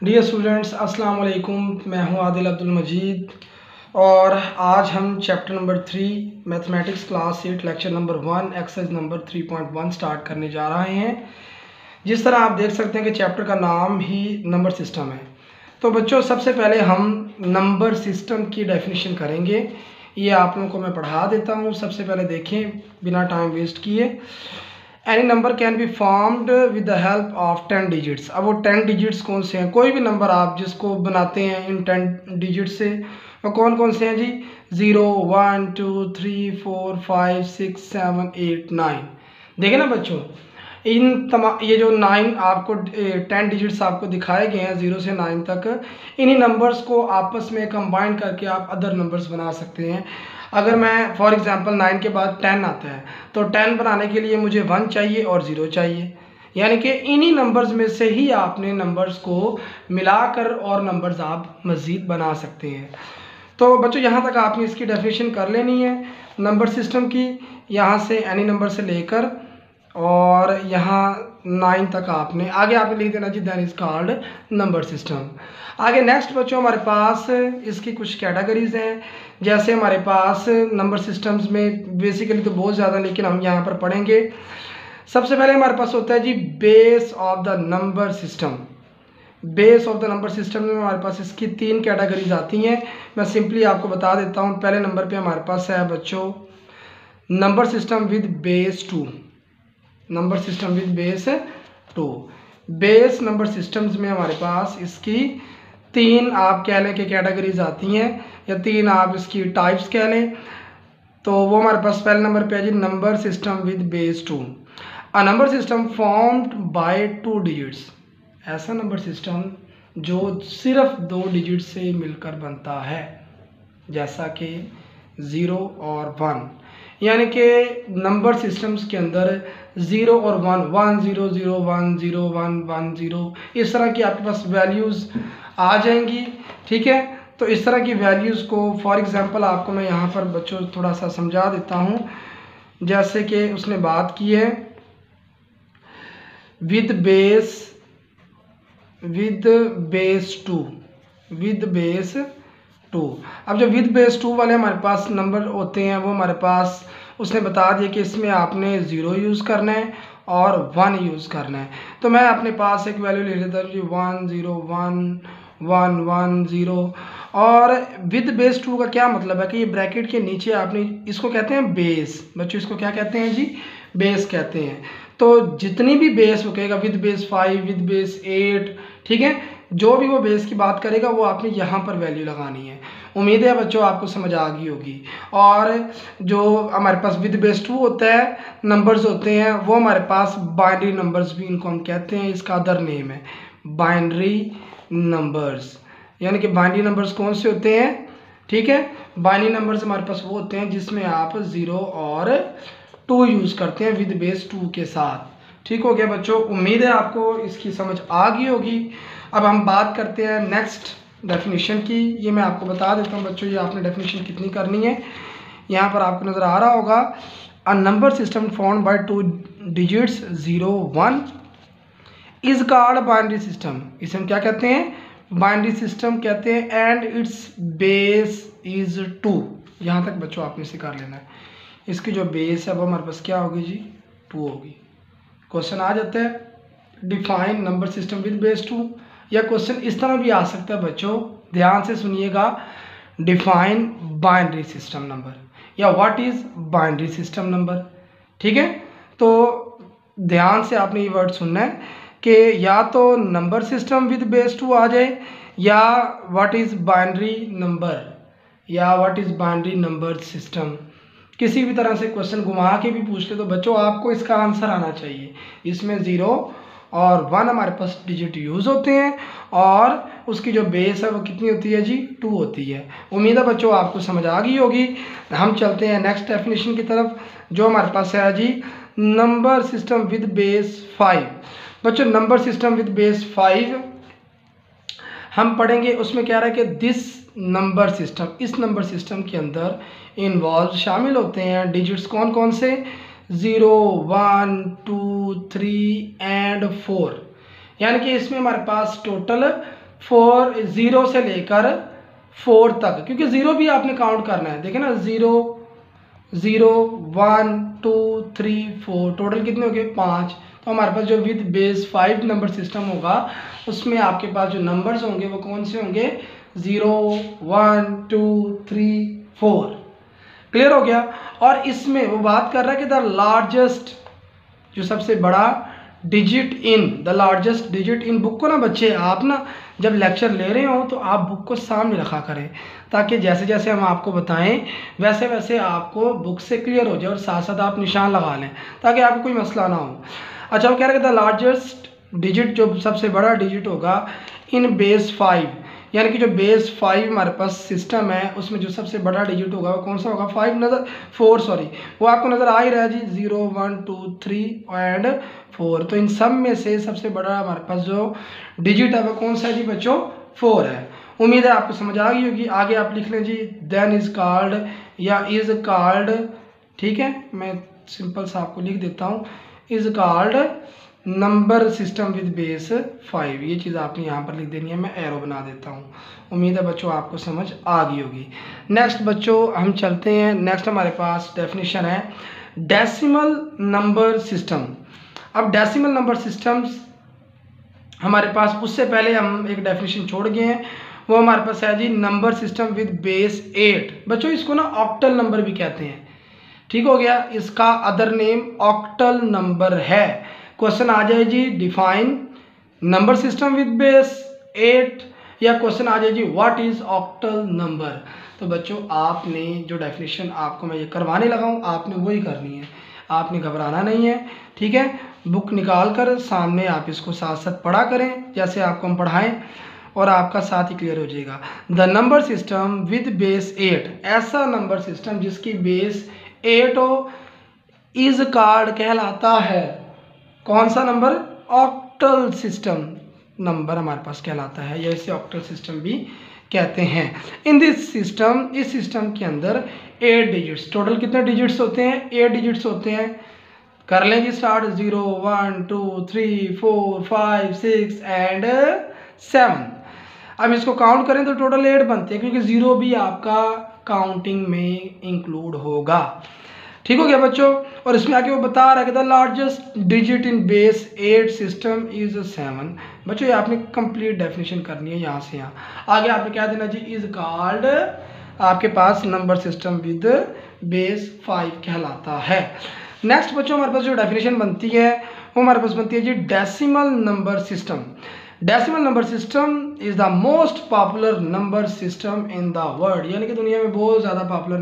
Dear students, अस्सलाम वालेकुम। मैं हूं आदिल अब्दुल मजीद और आज हम chapter number 3 mathematics class 8 lecture number 1 exercise number 3.1 start करने जा रहे हैं। जिस तरह आप देख सकते हैं कि चैप्टर का नाम ही नंबर सिस्टम है। तो बच्चों, सबसे पहले हम नंबर सिस्टम की डेफिनेशन करेंगे। ये आप लोगों को मैं पढ़ा देता हूँ। सबसे पहले देखें बिना टाइम वेस्ट किए। Any number can be formed with the help of 10 digits. अब वो 10 डिजिट्स कौन से हैं? कोई भी नंबर आप जिसको बनाते हैं इन 10 डिजिट से, वो कौन कौन से हैं जी? 0 1 2 3 4 5 6 7 8 9। देखें ना बच्चों, इन तमाम ये जो 9 आपको 10 डिजिट्स आपको दिखाए गए हैं 0 से 9 तक, इन्हीं नंबर्स को आपस में कंबाइन करके आप अदर नंबर्स बना सकते हैं। अगर मैं फॉर एग्जांपल 9 के बाद 10 आता है तो 10 बनाने के लिए मुझे 1 चाहिए और 0 चाहिए, यानी कि इन्हीं नंबर्स में से ही आपने नंबर्स को मिलाकर और नंबर्स आप मज़ीद बना सकते हैं। तो बच्चों, यहाँ तक आपने इसकी डेफिनेशन कर लेनी है नंबर सिस्टम की। यहाँ से एनी नंबर से लेकर और यहाँ 9 तक आपने आगे आप लिख देना जी, that is called number system. आगे नेक्स्ट बच्चों, हमारे पास इसकी कुछ कैटेगरीज हैं। जैसे हमारे पास नंबर सिस्टम्स में बेसिकली तो बहुत ज़्यादा, लेकिन हम यहाँ पर पढ़ेंगे। सबसे पहले हमारे पास होता है जी base of the number system. Base of the number system में हमारे पास इसकी 3 कैटेगरीज आती हैं। मैं सिंपली आपको बता देता हूँ। पहले नंबर पे हमारे पास है बच्चों number system with base 2। Number system with base 2। Base number systems में हमारे पास इसकी 3 आप कह लें कि कैटेगरीज आती हैं, या 3 आप इसकी टाइप्स कह लें। तो वो हमारे पास पहले नंबर पे है जी number system with base 2। A number system formed by 2 digits. ऐसा नंबर सिस्टम जो सिर्फ 2 डिजिट से मिलकर बनता है, जैसा कि 0 और 1। यानी कि नंबर सिस्टम्स के अंदर 0 और 1 1 0 0 1 0 1 1 0 इस तरह की आपके पास वैल्यूज़ आ जाएंगी। ठीक है, तो इस तरह की वैल्यूज़ को फॉर एग्जांपल आपको मैं यहाँ पर बच्चों थोड़ा सा समझा देता हूँ। जैसे कि उसने बात की है विद बेस 2। With base 2। अब जो विद बेस 2 वाले हमारे पास नंबर होते हैं, वो हमारे पास उसने बता दिया कि इसमें आपने 0 यूज़ करना है और 1 यूज़ करना है। तो मैं अपने पास एक वैल्यू ले लेता हूँ जी 1 0 1 1 1 0। और विद बेस 2 का क्या मतलब है कि ये ब्रैकेट के नीचे आपने, इसको कहते हैं बेस। बच्चों, इसको क्या कहते हैं जी? बेस कहते हैं। तो जितनी भी बेस वो कहेगा विद बेस 5 विद बेस 8, ठीक है, जो भी वो बेस की बात करेगा वो आपने यहाँ पर वैल्यू लगानी है। उम्मीद है बच्चों आपको समझ आ गई होगी। और जो हमारे पास विद बेस 2 होता है, नंबर्स होते हैं, वो हमारे पास बाइनरी नंबर्स भी इनको हम कहते हैं। इसका अदर नेम है बाइनरी नंबर्स। यानी कि बाइनरी नंबर्स कौन से होते हैं? ठीक है, बाइनरी नंबर्स हमारे पास वो होते हैं जिसमें आप 0 और 2 यूज़ करते हैं विद बेस 2 के साथ। ठीक हो गया बच्चों, उम्मीद है आपको इसकी समझ आ गई होगी। अब हम बात करते हैं नेक्स्ट डेफिनेशन की। ये मैं आपको बता देता हूँ बच्चों, ये आपने डेफिनेशन कितनी करनी है। यहाँ पर आपको नज़र आ रहा होगा, a number system formed by 2 digits 0 1 is called binary system. इसे हम क्या कहते हैं? बाइनरी सिस्टम कहते हैं। And its base is 2। यहाँ तक बच्चों आपने इसे कर लेना है। इसकी जो बेस है वो हमारे पास क्या होगी जी? 2 होगी। क्वेश्चन आ जाता है define number system with base 2। या क्वेश्चन इस तरह भी आ सकता है बच्चों, ध्यान से सुनिएगा, डिफाइन बाइनरी सिस्टम नंबर, या what is binary system number. ठीक है, तो ध्यान से आपने ये वर्ड सुनना है कि या तो नंबर सिस्टम विद बेस 2 आ जाए, या व्हाट इज बाइनरी नंबर, या what is binary number system. किसी भी तरह से क्वेश्चन घुमा के भी पूछ ले तो बच्चों आपको इसका आंसर आना चाहिए। इसमें 0 और 1 हमारे पास डिजिट यूज़ होते हैं, और उसकी जो बेस है वो कितनी होती है जी? 2 होती है। उम्मीद है बच्चों आपको समझ आ गई होगी। हम चलते हैं नेक्स्ट डेफिनेशन की तरफ, जो हमारे पास है जी नंबर सिस्टम विद बेस 5। बच्चों, नंबर सिस्टम विद बेस 5 हम पढ़ेंगे। उसमें क्या रहा है कि दिस नंबर सिस्टम, इस नंबर सिस्टम के अंदर इन्वॉल्व शामिल होते हैं डिजिट्स कौन कौन से? 0 1 2 3 एंड 4। यानी कि इसमें हमारे पास टोटल 4 0 से लेकर 4 तक, क्योंकि 0 भी आपने काउंट करना है। देखिए ना 0 0 1 2 3 4 टोटल कितने हो गए 5। तो हमारे पास जो विद बेस 5 नंबर सिस्टम होगा उसमें आपके पास जो नंबर्स होंगे वो कौन से होंगे 0 1 2 3 4। क्लियर हो गया। और इसमें वो बात कर रहा है कि द लार्जेस्ट, जो सबसे बड़ा digit in, the largest digit in. Book को ना बच्चे आप ना जब लेक्चर ले रहे हो तो आप बुक को सामने रखा करें, ताकि जैसे जैसे हम आपको बताएं वैसे वैसे आपको बुक से क्लियर हो जाए, और साथ साथ आप निशान लगा लें ताकि आपको कोई मसला ना हो। अच्छा, वो कह रहे हैं द लार्जेस्ट डिजिट, जो सबसे बड़ा डिजिट होगा इन बेस 5, यानी कि जो बेस 5 हमारे पास सिस्टम है उसमें जो सबसे बड़ा डिजिट होगा वो कौन सा होगा 4 सॉरी, वो आपको नज़र आ ही रहा है जी 0 1 2 3 एंड 4। तो इन सब में से सबसे बड़ा हमारे पास जो डिजिट है वो कौन सा है जी बच्चों 4 है। उम्मीद है आपको समझ आ गई होगी। आगे आप लिख लें जी देन इज कॉल्ड या इज कॉल्ड, ठीक है, मैं सिंपल सा आपको लिख देता हूँ, is called number system with base 5। ये चीज़ आपने यहाँ पर लिख देनी है, मैं एरो बना देता हूँ। उम्मीद है बच्चों आपको समझ आ गई होगी। नेक्स्ट बच्चों हम चलते हैं, नेक्स्ट हमारे पास डेफिनेशन है डेसिमल नंबर सिस्टम। अब डेसिमल नंबर सिस्टम्स हमारे पास, उससे पहले हम एक डेफिनेशन छोड़ गए हैं, वो हमारे पास है जी नंबर सिस्टम विद बेस 8। बच्चों इसको ना ऑक्टल नंबर भी कहते हैं, ठीक हो गया, इसका अदर नेम ऑक्टल नंबर है। क्वेश्चन आ जाए जी define number system with base 8, या क्वेश्चन आ जाए जी व्हाट इज ऑक्टल नंबर। तो बच्चों आपने जो डेफिनेशन आपको मैं ये करवाने लगा हूँ आपने वही करनी है, आपने घबराना नहीं है, ठीक है। बुक निकाल कर सामने आप इसको साथ साथ पढ़ा करें जैसे आपको हम पढ़ाएं, और आपका साथ ही क्लियर हो जाएगा। The number system with base 8, ऐसा नंबर सिस्टम जिसकी बेस 8 हो, इज कॉल्ड कहलाता है, कौन सा नंबर, ऑक्टल सिस्टम नंबर हमारे पास कहलाता है, या इसे ऑक्टल सिस्टम भी कहते हैं। इन दिस सिस्टम, इस सिस्टम के अंदर 8 डिजिट्स, टोटल कितने डिजिट्स होते हैं 8 डिजिट्स होते हैं। कर लें जी स्टार्ट, 0 1 2 3 4 5 6 एंड 7। अब इसको काउंट करें तो टोटल 8 बनते हैं, क्योंकि 0 भी आपका काउंटिंग में इंक्लूड होगा, ठीक हो गया बच्चों। और इसमें आगे वो बता रहा है कि the largest digit in base 8 system is 7। बच्चों ये आपने कंप्लीट डेफिनेशन करनी है यहाँ से यहाँ। आगे आपने क्या देना जी, इज कॉल्ड आपके पास नंबर सिस्टम विद बेस 5 कहलाता है। नेक्स्ट बच्चों हमारे पास जो डेफिनेशन बनती है वो हमारे पास बनती है जी decimal number system. Decimal number system is the most popular number system in the world, यानी कि दुनिया में बहुत ज़्यादा पॉपुलर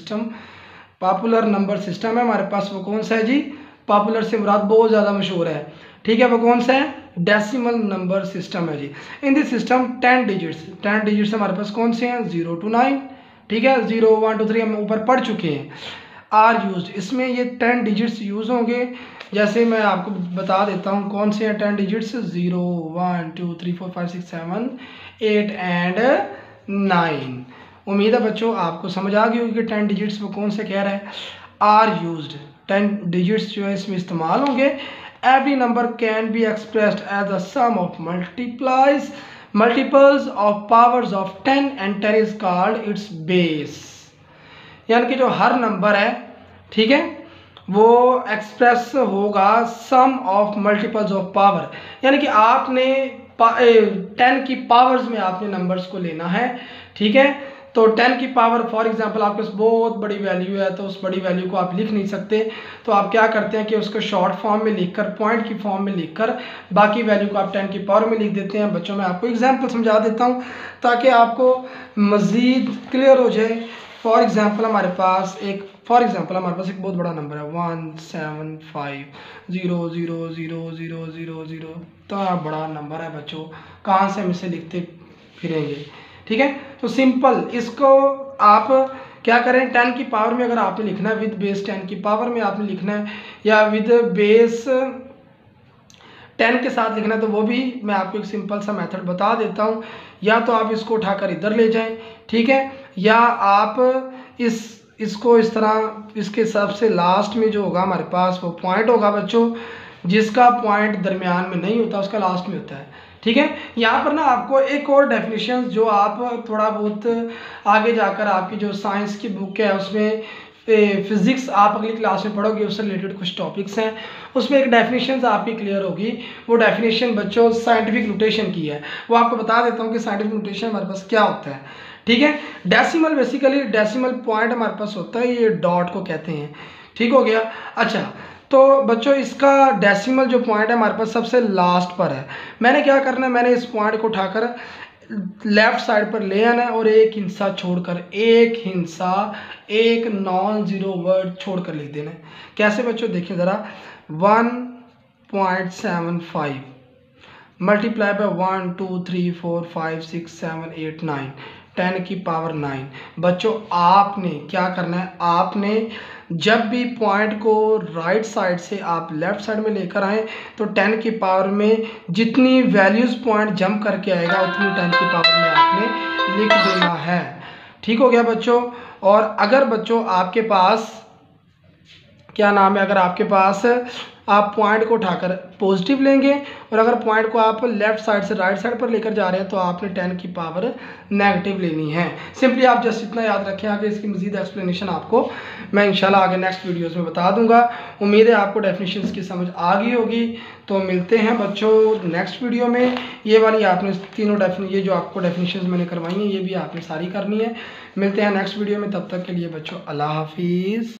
नंबर सिस्टम है हमारे पास। वो कौन सा है जी, पॉपुलर से मुराद बहुत ज़्यादा मशहूर है, ठीक है, वो कौन सा है, डेसिमल नंबर सिस्टम है जी। इन दिस सिस्टम 10 डिजिट्स हमारे पास कौन से हैं 0 to 9, ठीक है, 0 1 2 3 हम ऊपर पढ़ चुके हैं, आर यूज्ड, इसमें ये 10 डिजिट्स यूज़ होंगे। जैसे मैं आपको बता देता हूँ कौन से हैं 10 डिजिट्स, 0 1 2 3 4 5 6 7 8 एंड 9। उम्मीद है बच्चों आपको समझ आ गई होगी कि 10 डिजिट्स वो कौन से कह रहा है, आर यूज्ड, 10 डिजिट्स जो है इसमें इस्तेमाल होंगे। Every number can be expressed as a sum of multiples of powers of 10 and 10 is called its base, यानी कि जो हर नंबर है, ठीक है, वो एक्सप्रेस होगा sum of multiples of power, यानी कि आपने 10 की पावर्स में आपने नंबर्स को लेना है, ठीक है। तो 10 की पावर फॉर एग्जांपल आपके पास बहुत बड़ी वैल्यू है, तो उस बड़ी वैल्यू को आप लिख नहीं सकते, तो आप क्या करते हैं कि उसको शॉर्ट फॉर्म में लिखकर, पॉइंट की फॉर्म में लिखकर बाकी वैल्यू को आप 10 की पावर में लिख देते हैं। बच्चों मैं आपको एग्जांपल समझा देता हूं ताकि आपको मज़ीद क्लियर हो जाए। फॉर एग्जांपल हमारे पास एक बहुत बड़ा नंबर है 175000000, तो बड़ा नंबर है बच्चों, कहाँ से हम इसे लिखते फिरेंगे, ठीक है। तो सिंपल इसको आप क्या करें, 10 की पावर में अगर आपने लिखना है विद बेस 10 की पावर में आपने लिखना है, या विद बेस 10 के साथ लिखना है, तो वो भी मैं आपको एक सिंपल सा मेथड बता देता हूँ। या तो आप इसको उठाकर इधर ले जाएं, ठीक है, या आप इसको इस तरह, इसके सबसे लास्ट में जो होगा हमारे पास वो पॉइंट होगा बच्चों, जिसका पॉइंट दरमियान में नहीं होता उसका लास्ट में होता है, ठीक है। यहाँ पर ना आपको एक और डेफिनेशन जो आप थोड़ा बहुत आगे जाकर आपकी जो साइंस की बुक है उसमें फिजिक्स आप अगली क्लास में पढ़ोगे, उससे रिलेटेड कुछ टॉपिक्स हैं, उसमें एक डेफिनेशन आपकी क्लियर होगी। वो डेफिनेशन बच्चों साइंटिफिक नोटेशन की है, वो आपको बता देता हूँ कि साइंटिफिक नोटेशन हमारे पास क्या होता है। ठीक है। डेसिमल बेसिकली डेसिमल पॉइंट हमारे पास होता है, ये डॉट को कहते हैं। ठीक हो गया। अच्छा, तो बच्चों इसका डेसिमल जो पॉइंट है हमारे पास सबसे लास्ट पर है। मैंने क्या करना है, मैंने इस पॉइंट को उठाकर लेफ्ट साइड पर ले आना है और एक हिस्सा छोड़कर, एक हिस्सा, एक नॉन जीरो वर्ड छोड़कर लिख देना है। कैसे बच्चों देखिए ज़रा, 1.75 मल्टीप्लाई बाय 1 2 3 4 5 6 7 8 9 10 की पावर 9। बच्चों आपने क्या करना है, आपने जब भी पॉइंट को राइट साइड से आप लेफ्ट साइड में लेकर आए तो 10 की पावर में जितनी वैल्यूज़ पॉइंट जंप करके आएगा उतनी 10 की पावर में आपने लिख देना है। ठीक हो गया बच्चों। और अगर बच्चों आपके पास क्या नाम है, अगर आपके पास आप पॉइंट को उठाकर पॉजिटिव लेंगे और अगर पॉइंट को आप लेफ्ट साइड से राइट साइड पर लेकर जा रहे हैं तो आपने 10 की पावर नेगेटिव लेनी है। सिंपली आप जस्ट इतना याद रखें, आगे इसकी मज़ीद एक्सप्लेनेशन आपको मैं इंशाल्लाह आगे नेक्स्ट वीडियोस में बता दूंगा। उम्मीद है आपको डेफिनेशंस की समझ आ गई होगी। तो मिलते हैं बच्चों नेक्स्ट वीडियो में। ये वाली आपने तीनों ये जो आपको डेफिनेशंस मैंने करवाई हैं ये भी आपने सारी करनी है। मिलते हैं नेक्स्ट वीडियो में, तब तक के लिए बच्चों अल्लाह हाफिज़।